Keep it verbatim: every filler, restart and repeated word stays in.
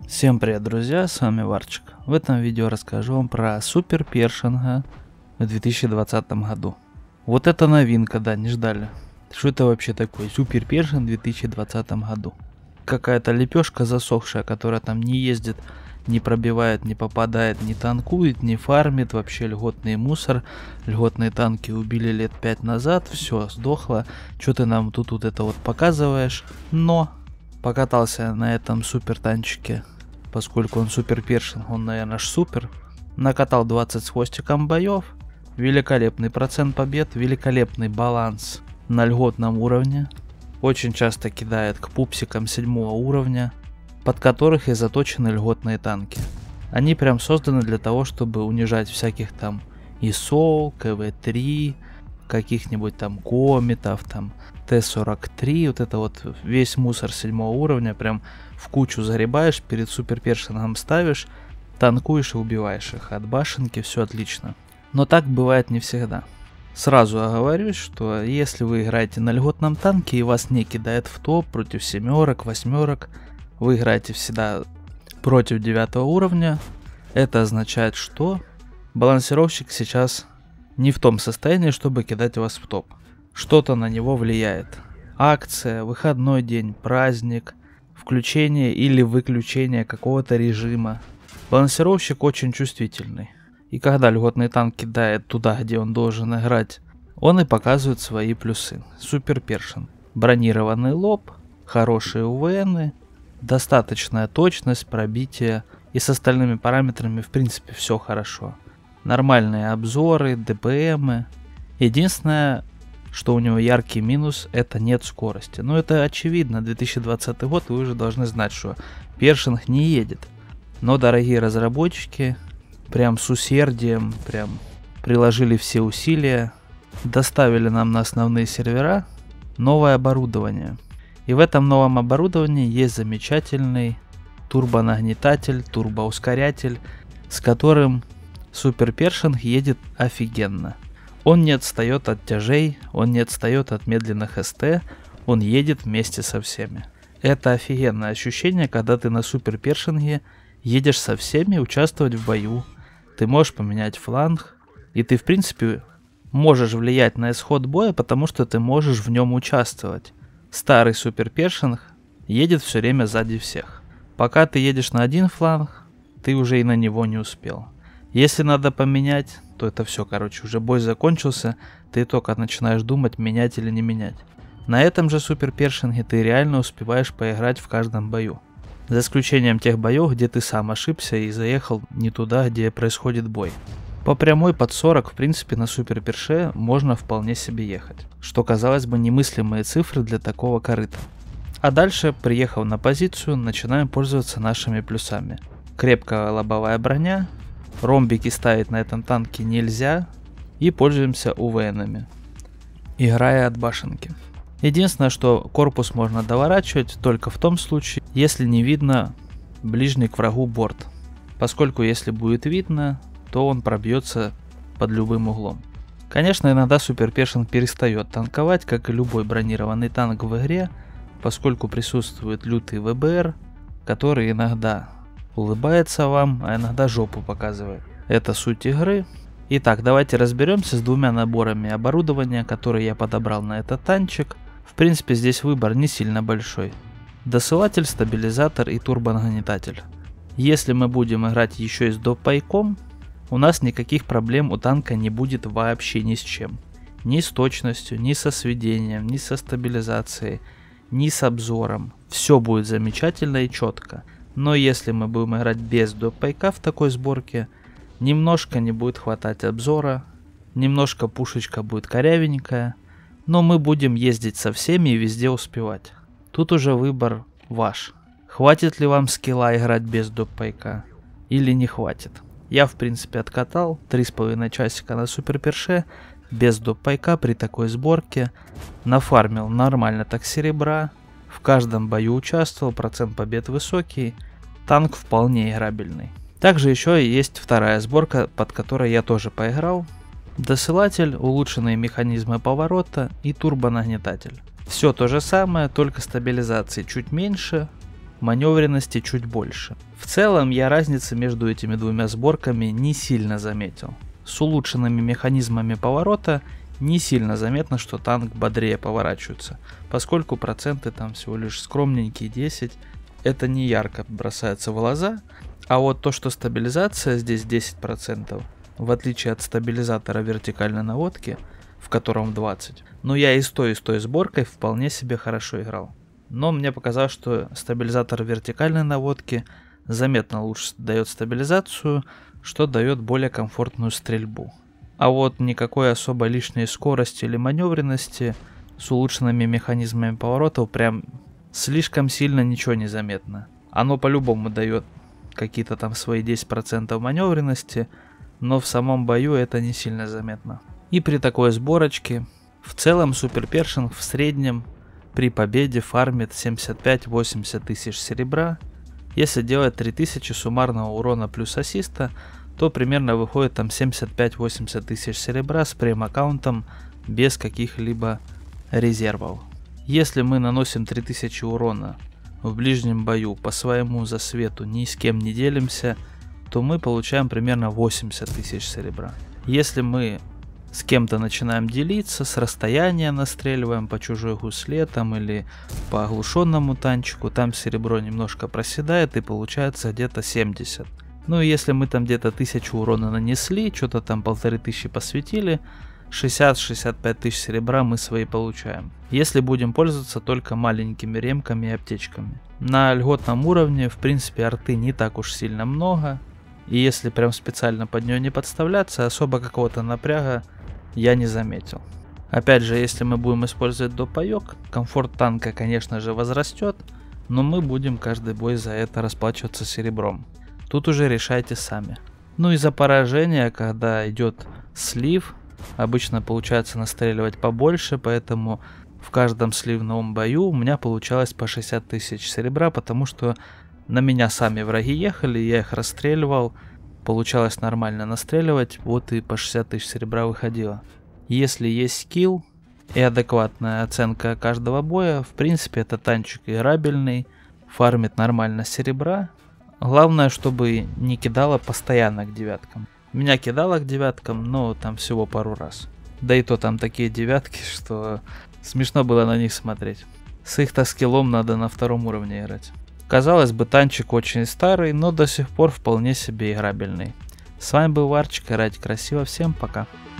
Всем привет, друзья, с вами Варчик. В этом видео расскажу вам про Супер Першинга в две тысячи двадцатом году. Вот это новинка, да, не ждали. Что это вообще такое? Супер Першинг в две тысячи двадцатом году. Какая-то лепешка засохшая, которая там не ездит, не пробивает, не попадает, не танкует, не фармит, вообще льготный мусор. Льготные танки убили лет пять назад, все, сдохло. Что ты нам тут вот это вот показываешь? Но покатался на этом супер танчике, поскольку он супер першинг, он, наверное, ж супер. Накатал двадцать с хвостиком боев. Великолепный процент побед, великолепный баланс на льготном уровне. Очень часто кидает к пупсикам седьмого уровня, под которых и заточены льготные танки. Они прям созданы для того, чтобы унижать всяких там ИСО, КВ три, каких-нибудь там кометов, там Т сорок три, вот это вот весь мусор седьмого уровня прям в кучу загребаешь, перед супер першингом ставишь, танкуешь и убиваешь их от башенки, все отлично. Но так бывает не всегда. Сразу оговорюсь, что если вы играете на льготном танке и вас не кидает в топ против семерок, восьмерок, вы играете всегда против девятого уровня, это означает, что балансировщик сейчас не в том состоянии, чтобы кидать вас в топ. Что-то на него влияет. Акция, выходной день, праздник, включение или выключение какого-то режима. Балансировщик очень чувствительный. И когда льготный танк кидает туда, где он должен играть, он и показывает свои плюсы. Супер першинг. Бронированный лоб, хорошие УВНы, достаточная точность, пробитие. И с остальными параметрами в принципе все хорошо. Нормальные обзоры, ДПМы. Единственное, что у него яркий минус, это нет скорости. Но это очевидно, две тысячи двадцатый год, вы уже должны знать, что першинг не едет. Но дорогие разработчики прям с усердием, прям приложили все усилия, доставили нам на основные сервера новое оборудование. И в этом новом оборудовании есть замечательный турбонагнетатель, турбоускорятель, с которым Супер Першинг едет офигенно. Он не отстает от тяжей, он не отстает от медленных СТ, он едет вместе со всеми. Это офигенное ощущение, когда ты на Супер Першинге едешь со всеми участвовать в бою. Ты можешь поменять фланг, и ты в принципе можешь влиять на исход боя, потому что ты можешь в нем участвовать. Старый Супер Першинг едет все время сзади всех. Пока ты едешь на один фланг, ты уже и на него не успел. Если надо поменять, то это все, короче, уже бой закончился, ты только начинаешь думать, менять или не менять. На этом же Супер Першинге ты реально успеваешь поиграть в каждом бою. За исключением тех боев, где ты сам ошибся и заехал не туда, где происходит бой. По прямой под сорок, в принципе, на Супер Перше можно вполне себе ехать. Что, казалось бы, немыслимые цифры для такого корыта. А дальше, приехав на позицию, начинаем пользоваться нашими плюсами. Крепкая лобовая броня, ромбики ставить на этом танке нельзя, и пользуемся УВНами, играя от башенки. Единственное, что корпус можно доворачивать только в том случае, если не видно ближний к врагу борт. Поскольку если будет видно, то он пробьется под любым углом. Конечно, иногда Супер Першинг перестает танковать, как и любой бронированный танк в игре, поскольку присутствует лютый ВБР, который иногда улыбается вам, а иногда жопу показывает. Это суть игры. Итак, давайте разберемся с двумя наборами оборудования, которые я подобрал на этот танчик. В принципе, здесь выбор не сильно большой. Досылатель, стабилизатор и турбонагнетатель. Если мы будем играть еще и с допайком, у нас никаких проблем у танка не будет вообще ни с чем. Ни с точностью, ни со сведением, ни со стабилизацией, ни с обзором. Все будет замечательно и четко. Но если мы будем играть без допайка в такой сборке, немножко не будет хватать обзора, немножко пушечка будет корявенькая, но мы будем ездить со всеми и везде успевать. Тут уже выбор ваш. Хватит ли вам скилла играть без допайка или не хватит. Я в принципе откатал три с половиной часика на Супер Перше без допайка при такой сборке, нафармил нормально так серебра. В каждом бою участвовал, процент побед высокий, танк вполне играбельный. Также еще есть вторая сборка, под которой я тоже поиграл. Досылатель, улучшенные механизмы поворота и турбонагнетатель. Все то же самое, только стабилизации чуть меньше, маневренности чуть больше. В целом я разницы между этими двумя сборками не сильно заметил. С улучшенными механизмами поворота не сильно заметно, что танк бодрее поворачивается, поскольку проценты там всего лишь скромненькие десять, это не ярко бросается в глаза, а вот то, что стабилизация здесь десять процентов, в отличие от стабилизатора вертикальной наводки, в котором двадцать, но я и с той, и с той сборкой вполне себе хорошо играл. Но мне показалось, что стабилизатор вертикальной наводки заметно лучше дает стабилизацию, что дает более комфортную стрельбу. А вот никакой особо лишней скорости или маневренности с улучшенными механизмами поворотов прям слишком сильно ничего не заметно. Оно по-любому дает какие-то там свои десять процентов маневренности, но в самом бою это не сильно заметно. И при такой сборочке в целом Супер Першинг в среднем при победе фармит семьдесят пять — восемьдесят тысяч серебра. Если делать три тысячи суммарного урона плюс ассиста, то примерно выходит там семьдесят пять — восемьдесят тысяч серебра с прем-аккаунтом без каких-либо резервов. Если мы наносим три тысячи урона в ближнем бою по своему засвету, ни с кем не делимся, то мы получаем примерно восемьдесят тысяч серебра. Если мы с кем-то начинаем делиться, с расстояния настреливаем по чужой гусле там или по оглушенному танчику, там серебро немножко проседает и получается где-то семьдесят. Ну и если мы там где-то тысячу урона нанесли, что-то там полторы тысячи посветили, шестьдесят — шестьдесят пять тысяч серебра мы свои получаем. Если будем пользоваться только маленькими ремками и аптечками. На льготном уровне в принципе арты не так уж сильно много. И если прям специально под нее не подставляться, особо какого-то напряга я не заметил. Опять же, если мы будем использовать допаёк, комфорт танка, конечно же, возрастет, но мы будем каждый бой за это расплачиваться серебром. Тут уже решайте сами. Ну и за поражение, когда идет слив, обычно получается настреливать побольше, поэтому в каждом сливном бою у меня получалось по шестьдесят тысяч серебра, потому что на меня сами враги ехали, я их расстреливал, получалось нормально настреливать, вот и по шестьдесят тысяч серебра выходило. Если есть скилл и адекватная оценка каждого боя, в принципе это танчик играбельный, фармит нормально серебра. Главное, чтобы не кидало постоянно к девяткам. Меня кидало к девяткам, но там всего пару раз. Да и то там такие девятки, что смешно было на них смотреть. С их-то скиллом надо на втором уровне играть. Казалось бы, танчик очень старый, но до сих пор вполне себе играбельный. С вами был Варчик, играйте красиво, всем пока.